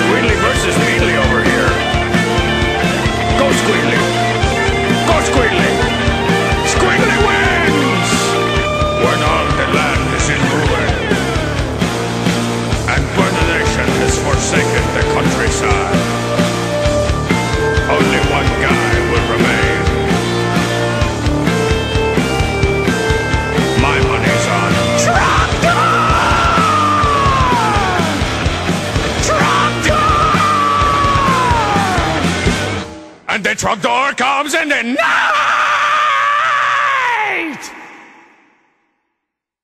Squeedly versus Meadly over here. Go Squeedly! Go Squeedly! Squeedly wins! When all the land is in ruin, and when the nation has forsaken the countryside, only one guy will remain. My money's on Trogdor! Trogdor! And the Trogdor comes and then...